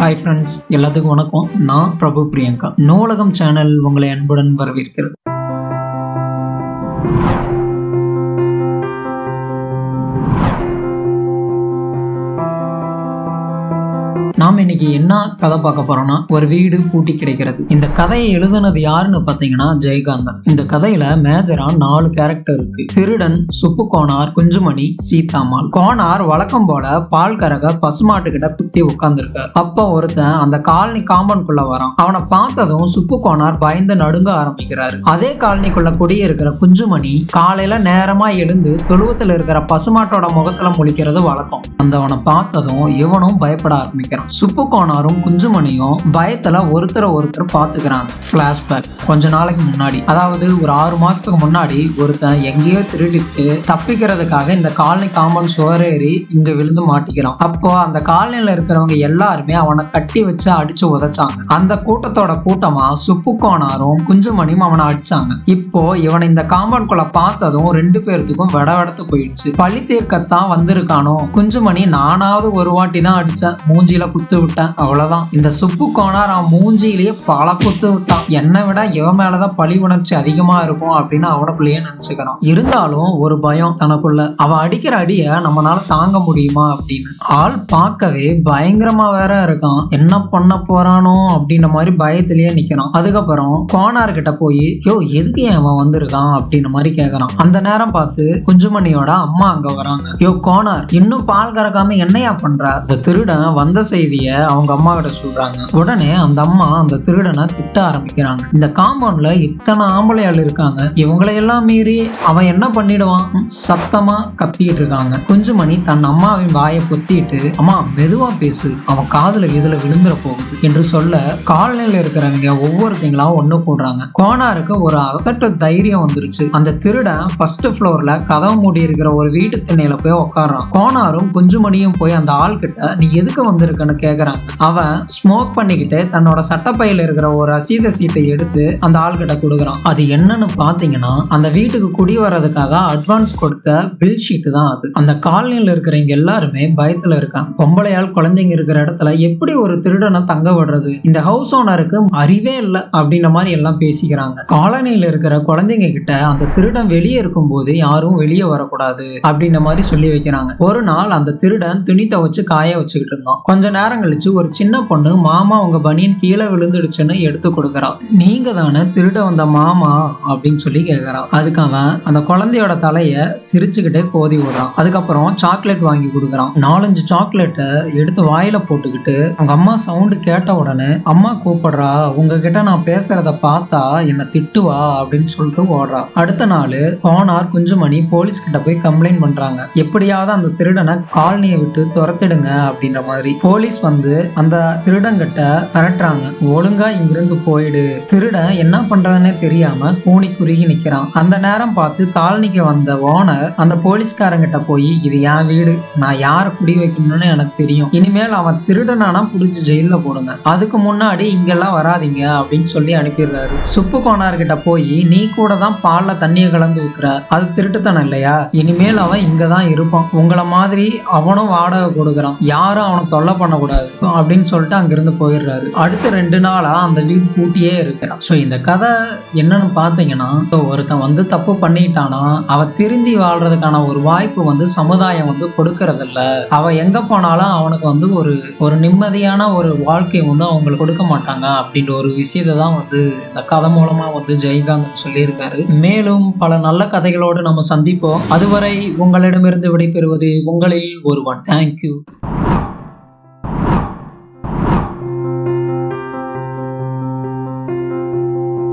Hi friends எல்லாத்துக்கும் வணக்கம். நான் பிரபு பிரியங்கா. நூலகம் சேனல் உங்களை அன்புடன் வரவேற்கிறது. நாம இன்னைக்கு என்ன கதை பார்க்க போறோம்னா, ஒரு வீடு பூட்டி கிடைக்கிறது. இந்த கதையை எழுதுனது யாருன்னு பாத்தீங்கன்னா ஜெயகாந்தன். இந்த கதையில மேஜரா 4 கேரக்டர் இருக்கு. திருடன், சுப்பு கோனார், குஞ்சுமணி, சீதாமால். கோனார் வழக்கம் போல பால் கறக பசுமாட்டு கிட்ட குத்தி உட்கார்ந்துருக்கார். அப்ப ஒருத்தன் அந்த காலனி காம்பவுண்ட்குள்ள வரான். அவனை பார்த்ததும் சுப்பு கோனார் பயந்து நடுங்க ஆரம்பிக்கிறாரு. அதே காலனிக்குள்ள குடியிருக்கிற குஞ்சுமணி காலையில நேரமா எழுந்து தொழுவத்துல இருக்கிற பசுமாட்டோட முகத்துல முழிக்கிறது வழக்கம். அவனை பார்த்ததும் இவனும் பயப்பட ஆரம்பிக்கிறான். சுப்பு கோனாரும் குஞ்சுமணியும் பயத்துல ஒருத்தரை ஒருத்தர் பாத்துக்கிறாங்க. பிளாஷ்பேக் கொஞ்ச நாளைக்கு முன்னாடி, அதாவது ஒரு 6 மாசத்துக்கு முன்னாடி ஒருத்தன் எங்கேயோ திருடிட்டு தப்பிக்கிறதுக்காக இந்த காலனி காம்பவுண்ட் சுவரேறி இங்க விழுந்து மாட்டிக்கிறான். அப்போ அந்த காலனில இருக்கிறவங்க எல்லாருமே அவனை கட்டி வச்சு அடிச்சு உதைச்சாங்க. அந்த கூட்டத்தோட கூட்டமா சுப்பு கோனாரும் குஞ்சுமணியும் அவனை அடிச்சாங்க. இப்போ இவனை இந்த காம்பவுண்ட் குள்ள பார்த்ததும் 2 பேர்த்துக்கும் வெடவெடத்து போயிடுச்சு. பழி தீர்க்கத்தான் வந்திருக்கானோ. குஞ்சுமணி நானாவது ஒரு வாட்டி தான் அடிச்சேன், மூஞ்சியில குத்து விட்டேன், அவ்வளவுதான். இந்த சுப்பு கோனார் அவன் மூஞ்சியிலேயே பல குத்து விட்டான். என்னை விட இவன் மேலதான் பழி உணர்ச்சி அதிகமா இருக்கும் அப்படின்னு அவனுக்குள்ளேயே நினைச்சுக்கிறான். இருந்தாலும் ஒரு பயம் தனக்குள்ள, அவன் அடிக்கிற அடிய நம்மளால தாங்க முடியுமா அப்படின்னு. ஆள் பார்க்கவே பயங்கரமா வேற இருக்கான். என்ன பண்ண போறானோ அப்படின்ற மாதிரி பயத்திலேயே நிக்கிறான். அதுக்கப்புறம் கோனார் கிட்ட போய், யோ எதுக்கு அவன் வந்திருக்கான் அப்படின்ற மாதிரி கேக்குறான். அந்த நேரம் பார்த்து குஞ்சுமணியோட அம்மா அங்க வராங்க. யோ கோனார், இன்னும் பால் கறக்காம என்னையா பண்ற? அந்த திருடன் வந்த செய்திய அவங்க அம்மா கிட்ட சொல்றாங்க. உடனே அந்த அம்மா அந்த திருடனை திட்ட ஆரம்பிக்கிறாங்க. இந்த காம்பவுண்ட்ல இத்தனை ஆம்பளையாள் இருக்காங்க, இவங்களையெல்லாம் மீறி அவன் என்ன பண்ணிடுவான்? சத்தமா கத்திக்கிட்டு இருக்காங்க. குஞ்சுமணி தன் அம்மாவின் வாயை பொத்திட்டு, அம்மா மெதுவா பேசு, அவன் காதுல இதுல விழுந்துற போகுது என்று சொல்ல, காலனில இருக்கிறவங்க ஒவ்வொருத்தங்களா ஒண்ணு போடுறாங்க. கோனாருக்கு ஒரு அகட்ட தைரியம் வந்துருச்சு. அந்த திருடன் ஃபர்ஸ்ட் ஃப்ளோர்ல கதவு மூடி இருக்கிற ஒரு வீட்டு திண்ணையில போய் உட்கார்றான். கோனாரும் குஞ்சுமணியும் போய் அந்த ஆள் கிட்ட, நீ எதுக்கு வந்திருக்கன்னு கேக்குறாங்க. அவன் ஸ்மோக் பண்ணிக்கிட்டு தன்னோட சட்டப்பையில இருக்கிற ஒரு ரசீத சீட்டை எடுத்து அந்த ஆள் கிட்ட கொடுக்குறான். அது என்னன்னு பாத்தீங்கன்னா, அந்த வீட்டுக்கு குடி வர்றதுக்காக அட்வான்ஸ் கொடுத்த பில் ஷீட் தான் அது. அந்த காலனில இருக்கிறவங்க எல்லாருமே பயத்துல இருக்காங்க. பொம்பளையால் குழந்தைங்க இருக்கிற இடத்துல எப்படி ஒரு திருடனை தங்க விடுறது? இந்த ஹவுஸ் ஓனருக்கு அறிவே இல்லை அப்படின்ற மாதிரி எல்லாம் பேசிக்கிறாங்க. காலனில இருக்கிற குழந்தைங்க கிட்ட அந்த திருடன் வெளியே இருக்கும் போது யாரும் வெளியே வரக்கூடாது அப்படின்ற மாதிரி சொல்லி வைக்கிறாங்க. ஒரு நாள் அந்த திருடன் துணி துவைச்சு காய வச்சுக்கிட்டு இருந்தான். கொஞ்ச நேரம் கழிச்சு ஒரு சின்ன பொண்ணு, மாமா உங்க பனியன் கீழே விழுந்துடுச்சுன்னு எடுத்து கொடுக்கறான். நீங்க தானே திருட வந்த மாமா அப்படின்னு சொல்லி கேக்குறான். அதுக்கு அவன் அந்த குழந்தையோட தலைய சிரிச்சுக்கிட்டே கோதி விடுறான். அதுக்கப்புறம் சாக்லேட் வாங்கி கொடுக்கறான். 4-5 சாக்லேட்டை எடுத்து வாயில போட்டுக்கிட்டு, அவங்க அம்மா சவுண்டு கேட்ட உடனே, அம்மா கூப்பிடுறா, உங்ககிட்ட நான் பேசுறத பார்த்தா என்ன திட்டுவா அப்படின்னு சொல்லிட்டு ஓடுறா. அடுத்த நாள் கோனார் குஞ்சுமணி போலீஸ் கிட்ட போய் கம்ப்ளைண்ட் பண்றாங்க. எப்படியாவது அந்த திருடனை காலனியை விட்டு துரத்திடுங்க அப்படின்ற மாதிரி. போலீஸ் வந்து அந்த திருடங்கிட்ட மிரட்டுறாங்க, ஒழுங்கா இங்கிருந்து போயிடு. திருடன் என்ன பண்றதுன்னே தெரியாம கூனி குறுகி நிக்கிறான். அந்த நேரம் பார்த்து காலனிக்கு வந்த ஓனர் அந்த போலீஸ்காரங்கிட்ட போய், இது என் வீடு, நான் யார குடி வைக்கணும்னு எனக்கு தெரியும், இனிமேல் அவன் திருடனானா புடிச்சு ஜெயில போடுங்க, அதுக்கு முன்னாடி இங்கெல்லாம் வராதிங்க அப்படின்னு சொல்லி அனுப்பிடுறாரு. சுப்பு கோனார் கிட்ட போய், நீ கூட தான் பால்ல தண்ணியை கலந்து ஊத்துற, அது திருட்டுத்தனம் இல்லையா? இனிமேல் அவன் இங்கதான் இருப்பான், உங்களை மாதிரி அவனும் வாடகை கொடுக்குறான், யாரும் அவனை தொல்லை பண்ணக்கூடாது அப்படின்னு சொல்லிட்டு அங்கிருந்து போயிடுறாரு. அடுத்த 2 நாளா அந்த வீடு பூட்டியே இருக்கிறான். சோ இந்த கதை என்னன்னு பாத்தீங்கன்னா, ஒருத்தன் வந்து தப்பு பண்ணிட்டானா அவ திருந்தி வாழ்றதுக்கான ஒரு வாய்ப்பு வந்து சமுதாயம் வந்து கொடுக்கறது இல்ல. அவ எங்க போனாலும் அவனுக்கு வந்து ஒரு நிம்மதியான ஒரு வாழ்க்கையை வந்து அவங்களுக்கு கொடுக்க மாட்டாங்க அப்படின்ற ஒரு விஷயத்தை தான் வந்து இந்த கதை மூலமா வந்து ஜெயகாந்தன் சொல்லியிருக்காரு. மேலும் பல நல்ல கதைகளோடு நம்ம சந்திப்போம். அதுவரை உங்களிடமிருந்து விடைபெறுவது உங்களில் ஒருவன். தேங்க்யூ.